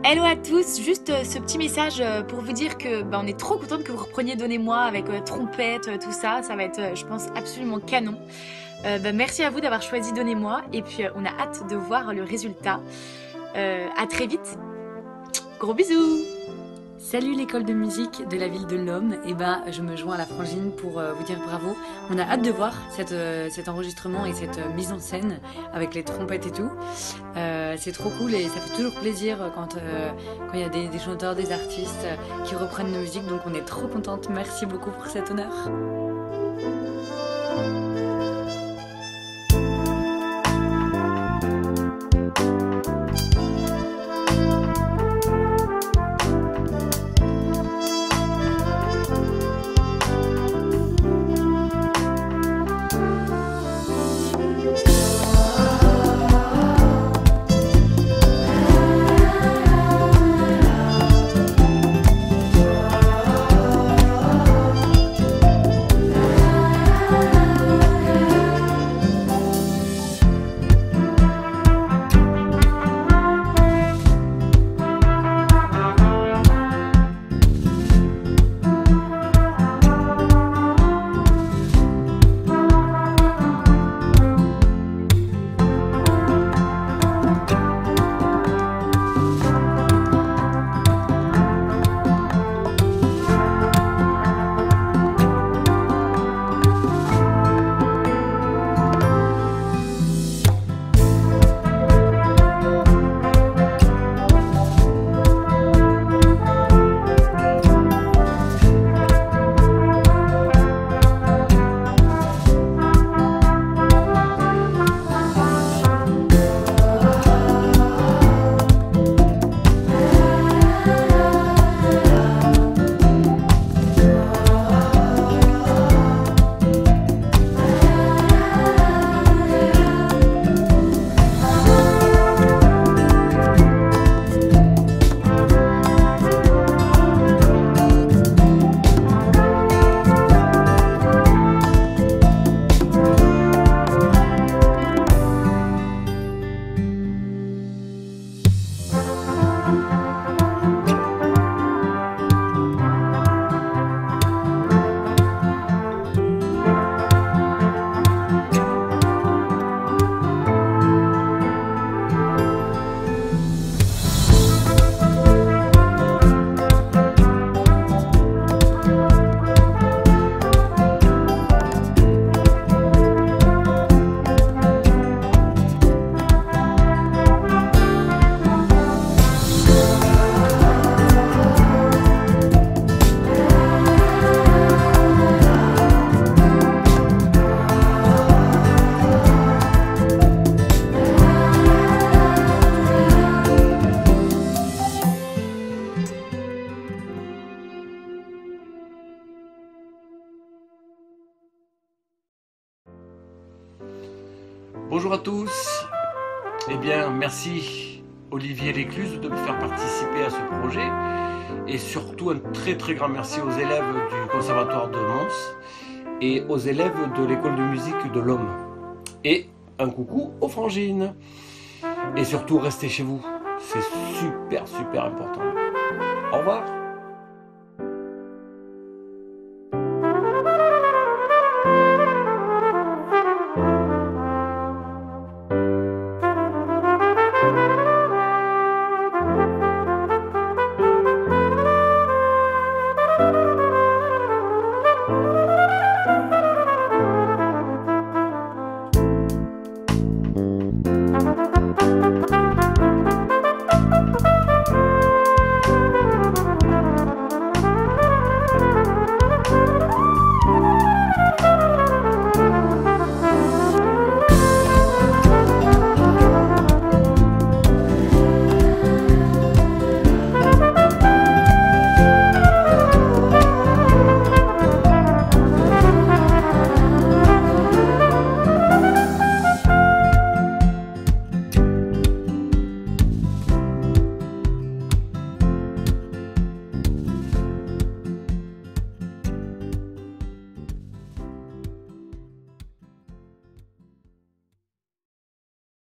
Hello à tous, juste ce petit message pour vous dire que on est trop contente que vous repreniez Donnez-moi avec trompette, tout ça, ça va être je pense absolument canon. Merci à vous d'avoir choisi Donnez-moi et puis on a hâte de voir le résultat. À très vite, gros bisous. Salut l'école de musique de la ville de l'Homme, je me joins à la Frangine pour vous dire bravo. On a hâte de voir cet enregistrement et cette mise en scène avec les trompettes et tout. C'est trop cool et ça fait toujours plaisir quand il y a des chanteurs, des artistes qui reprennent nos musiques, donc on est trop contente. Merci beaucoup pour cet honneur. Bonjour à tous, merci Olivier Lécluse de me faire participer à ce projet et surtout un très grand merci aux élèves du Conservatoire de Mons et aux élèves de l'école de musique de l'Homme et un coucou aux Frangines et surtout restez chez vous, c'est super important. Au revoir.